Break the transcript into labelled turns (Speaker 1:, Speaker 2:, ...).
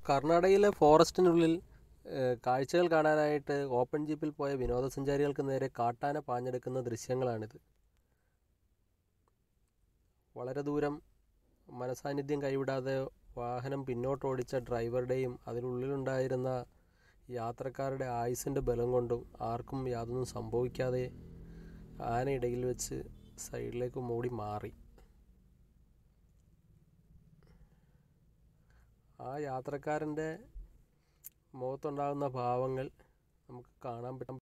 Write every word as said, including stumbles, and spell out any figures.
Speaker 1: കർണാടകയിലെ ഫോറസ്റ്റിനുള്ളിൽ ഏഹ്, കാഴ്ചകൾ കാണാനായിട്ട് ഓപ്പൺ ജീപ്പിൽ പോയ വിനോദസഞ്ചാരികൾക്ക് നേരെ കാട്ടാന പാഞ്ഞെടുക്കുന്ന ദൃശ്യങ്ങളാണിത്. വളരെ ദൂരം മനസാന്നിധ്യം കൈവിടാതെ വാഹനം പിന്നോട്ടോടിച്ച ഡ്രൈവറുടെയും അതിനുള്ളിലുണ്ടായിരുന്ന യാത്രക്കാരുടെ ആയുസ്സിൻ്റെ ബലം കൊണ്ടും ആർക്കും യാതൊന്നും സംഭവിക്കാതെ ആന ഇടയിൽ വെച്ച് സൈഡിലേക്ക് മൂടി മാറി. ആ യാത്രക്കാരൻ്റെ മുഖത്തുണ്ടാകുന്ന ഭാവങ്ങൾ നമുക്ക് കാണാൻ പറ്റും.